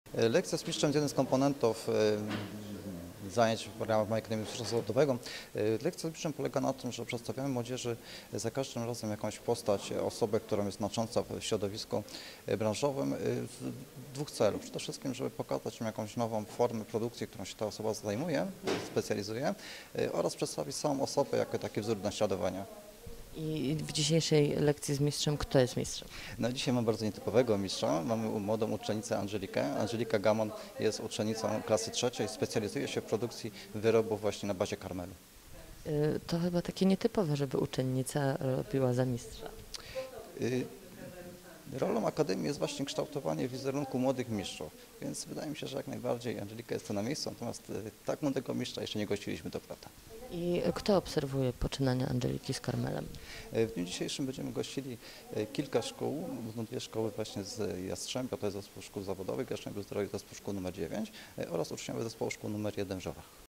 Lekcja z mistrzem to jeden z komponentów zajęć w ramach mojej Akademii Mistrzostwa Zawodowego. Lekcja z mistrzem polega na tym, że przedstawiamy młodzieży za każdym razem jakąś postać, osobę, która jest znacząca w środowisku branżowym z dwóch celów. Przede wszystkim, żeby pokazać im jakąś nową formę produkcji, którą się ta osoba zajmuje, specjalizuje oraz przedstawić samą osobę jako taki wzór naśladowania. I w dzisiejszej lekcji z mistrzem, kto jest mistrzem? No, dzisiaj mam bardzo nietypowego mistrza. Mamy młodą uczennicę Angelikę. Angelika Gamon jest uczennicą klasy trzeciej, specjalizuje się w produkcji wyrobów właśnie na bazie karmelu. To chyba takie nietypowe, żeby uczennica robiła za mistrza. Y, Rolą Akademii jest właśnie kształtowanie wizerunku młodych mistrzów, więc wydaje mi się, że jak najbardziej Angelika jest tu na miejscu, natomiast tak młodego mistrza jeszcze nie gościliśmy, to prawda. I kto obserwuje poczynania Angeliki z karmelem? W dniu dzisiejszym będziemy gościli kilka szkół, dwie szkoły właśnie z Jastrzębia, to jest zespół szkół zawodowych, Jastrzębiu Zdroju, zespół szkół nr 9 oraz uczniowie zespołu szkół nr 1 w Żorach.